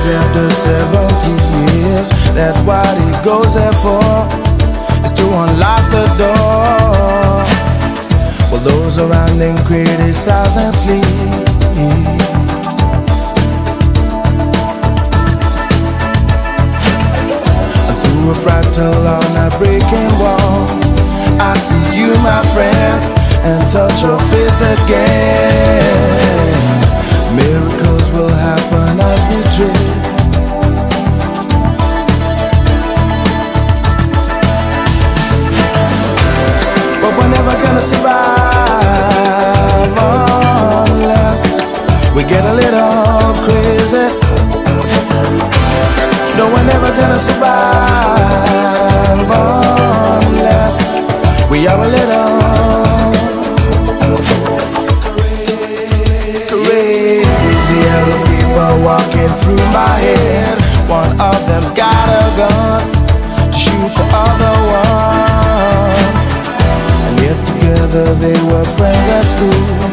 after 70 years. That's what he goes there for, is to unlock the door. While those around him criticize and sleep. Through a fractal on a breaking wall, I see you, my friend, and touch your face again. Miracles will happen as we dream. But we're never gonna survive unless we get a little crazy. No, we're never gonna survive unless we are a little crazy. Yellow people walking through my head. One of them's got a gun to shoot the other one. And yet together they were friends at school.